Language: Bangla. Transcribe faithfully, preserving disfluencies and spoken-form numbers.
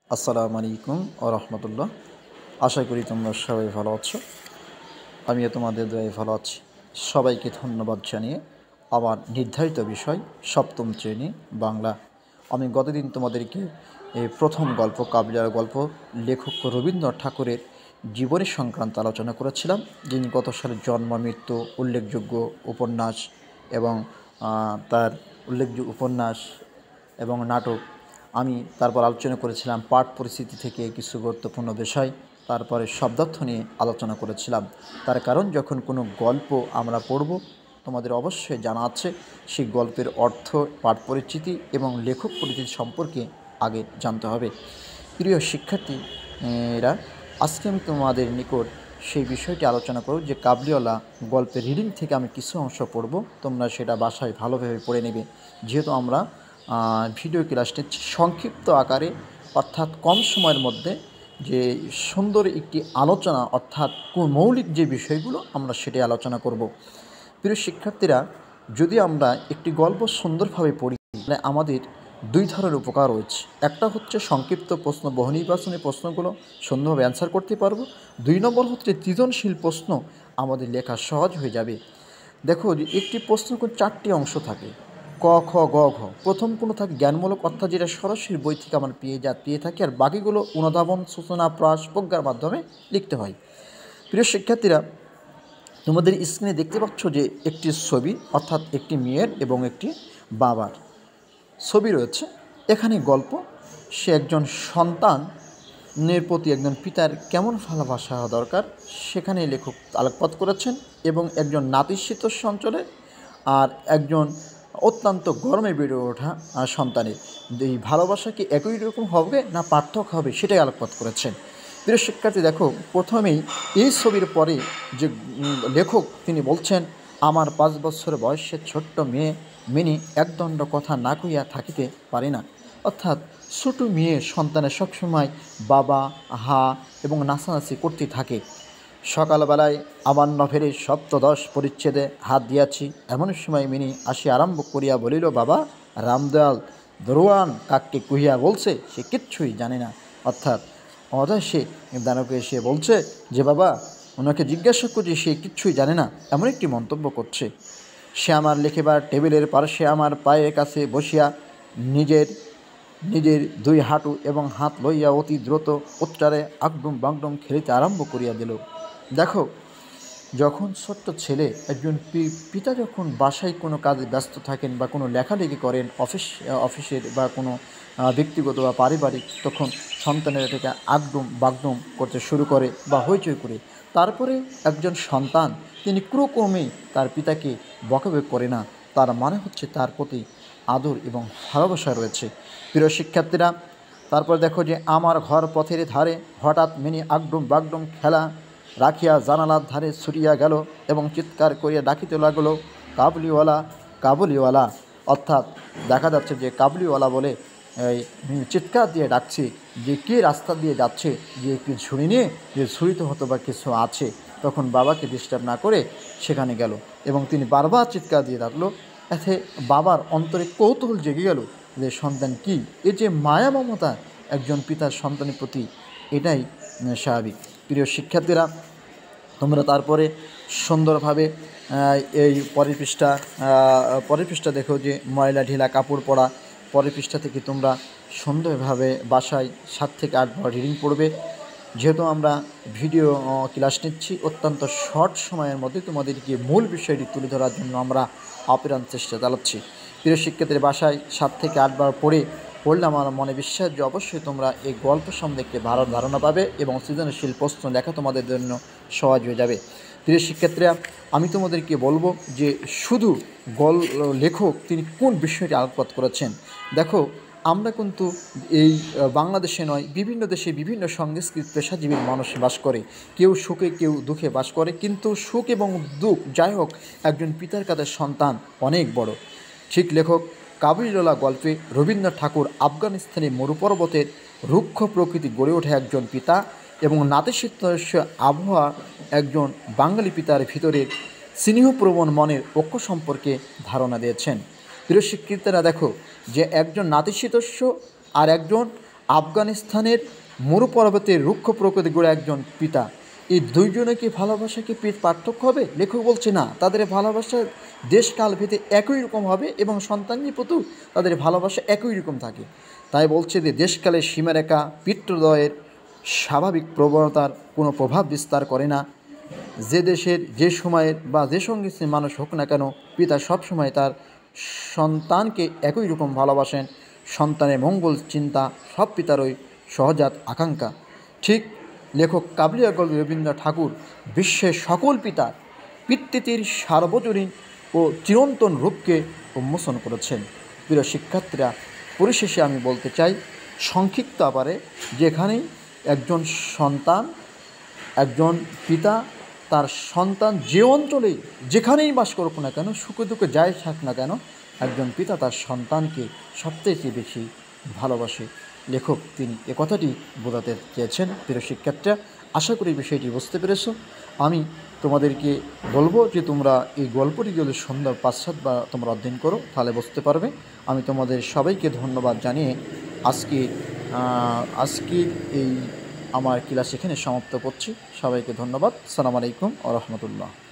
আসসালামু আলাইকুম ওয়া রাহমাতুল্লাহ। আশা করি তোমরা সবাই ভালো আছো। আমিও তোমাদের দয়ায় ভালো আছি। সবাইকে ধন্যবাদ জানিয়ে আমার নির্ধারিত বিষয় সপ্তম শ্রেণী বাংলা। আমি গতদিন তোমাদেরকে এই প্রথম গল্প কাবলিওয়ালা গল্প লেখক রবীন্দ্রনাথ ঠাকুরের জীবনী সংক্রান্ত আলোচনা করেছিলাম, যিনি গত সালে জন্ম মৃত্যু উল্লেখযোগ্য উপন্যাস এবং আহ, তার উল্লেখযোগ্য উপন্যাস এবং নাটক। আমি তারপর আলোচনা করেছিলাম পাঠ পরিস্থিতি থেকে কিছু গুরুত্বপূর্ণ বিষয়, তারপরে শব্দার্থ নিয়ে আলোচনা করেছিলাম। তার কারণ যখন কোনো গল্প আমরা পড়ব, তোমাদের অবশ্যই জানা আছে সেই গল্পের অর্থ, পাঠ পরিচিতি এবং লেখক পরিচিতি সম্পর্কে আগে জানতে হবে। প্রিয় শিক্ষার্থী এরা, আজকে আমি তোমাদের নিকট সেই বিষয়টি আলোচনা করব যে কাবলিওয়ালা গল্পের রিডিং থেকে আমি কিছু অংশ পড়ব, তোমরা সেটা বাসায় ভালোভাবে পড়ে নেবে। যেহেতু আমরা ভিডিও ক্লাস নিচ্ছি সংক্ষিপ্ত আকারে, অর্থাৎ কম সময়ের মধ্যে যে সুন্দর একটি আলোচনা, অর্থাৎ মৌলিক যে বিষয়গুলো আমরা সেটাই আলোচনা করব। প্রিয় শিক্ষার্থীরা, যদি আমরা একটি গল্প সুন্দরভাবে পড়ি তাহলে আমাদের দুই ধরনের উপকার রয়েছে। একটা হচ্ছে সংক্ষিপ্ত প্রশ্ন, বহু নির্বাচনী প্রশ্নগুলো সুন্দরভাবে অ্যান্সার করতে পারবো। দুই নম্বর হচ্ছে সৃজনশীল প্রশ্ন, আমাদের লেখা সহজ হয়ে যাবে। দেখো যে একটি প্রশ্ন কোন চারটি অংশ থাকে, ক খ গ ঘ। প্রথম কোনো থাকে জ্ঞানমূলক, অর্থাৎ যেটা সরাসরি বই থেকে আমার পেয়ে যা পেয়ে থাকে, আর বাকিগুলো অনুধাবন, সূচনা, প্রাস, প্রজ্ঞার মাধ্যমে লিখতে হয়। প্রিয় শিক্ষার্থীরা, তোমাদের স্ক্রিনে দেখতে পাচ্ছ যে একটি ছবি, অর্থাৎ একটি মেয়ের এবং একটি বাবার ছবি রয়েছে। এখানে গল্প, সে একজন সন্তানের প্রতি একজন পিতার কেমন ভালোবাসা হওয়া দরকার সেখানে লেখক আলোকপাত করেছেন, এবং একজন নাতিশীতোষ্ণ অঞ্চলে আর একজন অত্যন্ত গরমে বেড়ে ওঠা সন্তানের এই ভালোবাসা কি একই রকম হবে না পার্থক্য হবে সেটাই আলোকপাত করেছেন। প্রিয় শিক্ষার্থী দেখো, প্রথমেই এই ছবির পরে যে লেখক তিনি বলছেন, আমার পাঁচ বছর বয়সের ছোট্ট মেয়ে মিনি একদণ্ড কথা না কইয়া থাকিতে পারে না। অর্থাৎ ছোটো মেয়ে সন্তানের সবসময় বাবা হা এবং নাচানাচি করতে থাকে। সকালবেলায় আমার নভেলের সপ্তদশ পরিচ্ছেদে হাত দিয়াছি, এমন সময় মিনি আসি আরম্ভ করিয়া বলিল, বাবা, রামদয়াল দরোয়ান কাককে কহিয়া বলছে সে কিচ্ছুই জানে না। অর্থাৎ অদা সে দানকে এসে বলছে যে বাবা, ওনাকে জিজ্ঞাসা করছি সে কিচ্ছুই জানে না, এমন একটি মন্তব্য করছে। সে আমার লেখিবার টেবিলের পার্শ্বে আমার পায়ের কাছে বসিয়া নিজের নিজের দুই হাঁটু এবং হাত লইয়া অতি দ্রুত উচ্চারে আগডুম বাগডুম খেলিতে আরম্ভ করিয়া দিল। দেখো, যখন ছোট্ট ছেলে, একজন পিতা যখন বাসায় কোনো কাজে ব্যস্ত থাকেন বা কোনো লেখালেখি করেন অফিস অফিসের বা কোনো ব্যক্তিগত বা পারিবারিক, তখন সন্তানের এটাকে আগডুম বাগডুম করতে শুরু করে বা হইচই করে। তারপরে একজন সন্তান তিনি ক্রমে তার পিতাকে বকাবকি করে না, তার মানে হচ্ছে তার প্রতি আদর এবং ভালোবাসা রয়েছে। প্রিয় শিক্ষার্থীরা, তারপর দেখো যে আমার ঘর পথের ধারে হঠাৎ মিনি আগডুম বাগডুম খেলা রাখিয়া জানালার ধারে ছুটিয়া গেল এবং চিৎকার করিয়া ডাকিতে লাগলো, কাবুলিওয়ালা, কাবুলিওয়ালা। অর্থাৎ দেখা যাচ্ছে যে কাবুলিওয়ালা বলে এই চিৎকার দিয়ে ডাকছে যে কে রাস্তা দিয়ে যাচ্ছে, যে একটি ঝুড়ি নিয়ে, যে ঝুড়িতে হয়তো বা কিছু আছে। তখন বাবাকে ডিস্টার্ব না করে সেখানে গেল এবং তিনি বারবার চিৎকার দিয়ে ডাকলো। এতে বাবার অন্তরে কৌতূহল জেগে গেল যে সন্তান কি, এ যে মায়া মমতা একজন পিতার সন্তানের প্রতি, এটাই স্বাভাবিক। প্রিয় শিক্ষার্থীরা, তোমরা তারপরে সুন্দরভাবে এই পরের পৃষ্ঠা পরের পৃষ্ঠা দেখো যে ময়লা ঢিলা কাপড় পরা। পরের পৃষ্ঠা থেকে তোমরা সুন্দরভাবে বাসায় সাত থেকে আট বার রিডিং পড়বে। যেহেতু আমরা ভিডিও ক্লাস নিচ্ছি, অত্যন্ত শর্ট সময়ের মধ্যে তোমাদেরকে মূল বিষয়টি তুলে ধরার জন্য আমরা আপ্রাণ চেষ্টা চালাচ্ছি। প্রিয় শিক্ষার্থীদের বাসায় সাত থেকে আটবার পড়ে পড়লে আমার মনে বিশ্বাস যে অবশ্যই তোমরা এই গল্প সম্বন্ধে একটি ভালো ধারণা পাবে এবং সৃজনশীল প্রশ্ন লেখা তোমাদের জন্য সহজ হয়ে যাবে। প্রিয় শিক্ষার্থীরা, আমি তোমাদেরকে বলবো যে শুধু গল লেখক তিনি কোন বিষয়টি আলোকপাত করেছেন। দেখো, আমরা কিন্তু এই বাংলাদেশে নয়, বিভিন্ন দেশে বিভিন্ন সংস্কৃতি পেশাজীবীর মানুষ বাস করে, কেউ সুখে কেউ দুঃখে বাস করে, কিন্তু সুখ এবং দুঃখ যাই হোক, একজন পিতার কাছে সন্তান অনেক বড়। ঠিক লেখক কাবুলিওয়ালা গল্পে রবীন্দ্রনাথ ঠাকুর আফগানিস্তানের মরুপর্বতের রুক্ষ প্রকৃতি গড়ে ওঠে একজন পিতা এবং নাতিশীতোষ্ণ আবহাওয়া একজন বাঙালি পিতার ভিতরের স্নেহপ্রবণ মনের ঐক্য সম্পর্কে ধারণা দিয়েছেন। প্রিয় শিক্ষার্থীরা দেখো যে একজন নাতিশীতোষ্ণ আর একজন আফগানিস্তানের মরু পর্বতের রুক্ষ প্রকৃতি গড়ে একজন পিতা, এই দুইজনে কি ভালোবাসা কি পার্থক্য হবে? লেখক বলছে না, তাদের ভালোবাসা দেশকাল ভেদে একই রকম হবে এবং সন্তানের প্রতিও তাদের ভালোবাসা একই রকম থাকে। তাই বলছে যে দেশকালের সীমারেখা পিতৃদ্বয়ের স্বাভাবিক প্রবণতার কোনো প্রভাব বিস্তার করে না। যে দেশের যে সময়ের বা যে সঙ্গে সে মানুষ হোক না কেন, পিতা সবসময় তার সন্তানকে একই রকম ভালোবাসেন। সন্তানের মঙ্গল চিন্তা সব পিতারই সহজাত আকাঙ্ক্ষা। ঠিক লেখক কাবুলিওয়ালা কবি রবীন্দ্রনাথ ঠাকুর বিশ্বের সকল পিতার পিতৃত্বের সার্বজনীন ও চিরন্তন রূপকে উন্মোচন করেছেন। প্রিয় শিক্ষার্থীরা, পরিশেষে আমি বলতে চাই সংক্ষিপ্ত আকারে, যেখানেই একজন সন্তান, একজন পিতা তার সন্তান যে অঞ্চলেই যেখানেই বাস করুক না কেন, সুখে দুঃখে যাই থাক না কেন, একজন পিতা তার সন্তানকে সবচেয়ে বেশি ভালোবাসে। লেখক তিনি এ কথাটি বোঝাতে চেয়েছেন। প্রিয় শিক্ষার্থীরা, আশা করি বিষয়টি বুঝতে পেরেছো। আমি তোমাদেরকে বলবো যে তোমরা এই গল্পটি যদি সুন্দর পাশ্চাত্য বা তোমরা অধ্যয়ন করো তাহলে বুঝতে পারবে। আমি তোমাদের সবাইকে ধন্যবাদ জানিয়ে আজকে আজকের এই আমার ক্লাস এখানে সমাপ্ত করছি। সবাইকে ধন্যবাদ। আসসালামু আলাইকুম ওয়া রাহমাতুল্লাহ।